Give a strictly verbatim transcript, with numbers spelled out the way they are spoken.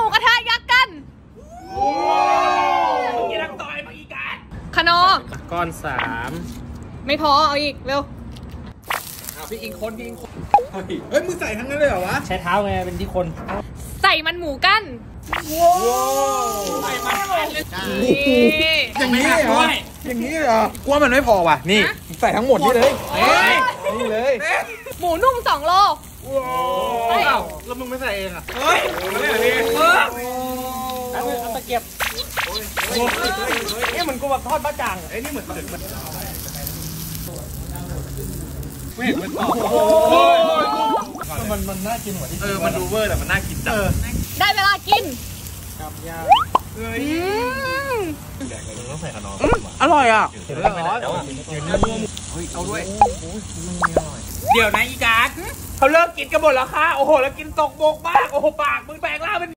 มูกระทะยักษ์กันโอ้ยรังต่อยมาอีกการคโนก้อนสามไม่พอเอาอีกเร็วเอาพี่อิงคนพี่อิงคนเฮ้ยมึงใส่ทั้งนั้นเลยเหรอวะใช้เท้าไงเป็นที่คนใส่มันหมูกันว้าวใส่มันอย่างนี้เหรออย่างนี้เหรอกลัวมันไม่พอว่ะนี่ใส่ทั้งหมดนี่เลยนี่เลยหมูนุ่มสองโลว้าวแล้วมึงไม่ใส่เองอ่ะเฮ้ยไม่ใส่เองเออเอาตะเกียบเอ๊ะเหมือนกูแบบทอดบะจ่างไอ้นี่เหมือนเหมือนเหมือนมันมันน่ากินกว่าที่เออมันดูเวอร์แต่มันน่ากินจังได้เวลากินกับยาเฮ้ยแดกเลยต้องใส่ขนมอร่อยอ่ะเห็นแล้วแล้วอ่ะยืนนุ่มเฮ้ยเอาด้วยเดี๋ยวนะอีกาเขาเลิกกินกันหมดแล้วค่ะโอ้โหแล้วกินตกบกมากโอ้โหปากมึงแปลงร่างเป็น